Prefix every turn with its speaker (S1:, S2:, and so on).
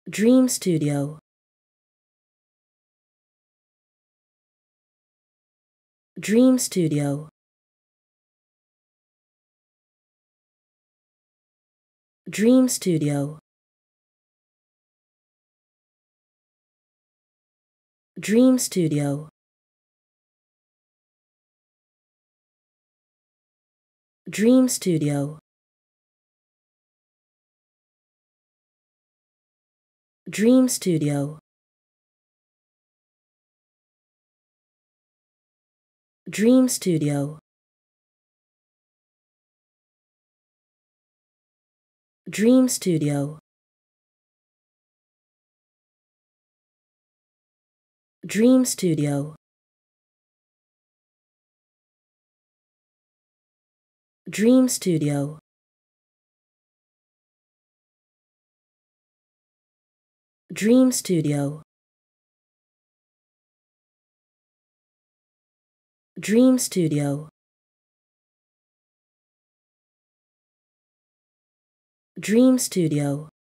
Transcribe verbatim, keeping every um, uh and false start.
S1: DreamStudio, DreamStudio, DreamStudio, DreamStudio, DreamStudio, DreamStudio, DreamStudio, DreamStudio, DreamStudio, DreamStudio, DreamStudio, DreamStudio, DreamStudio,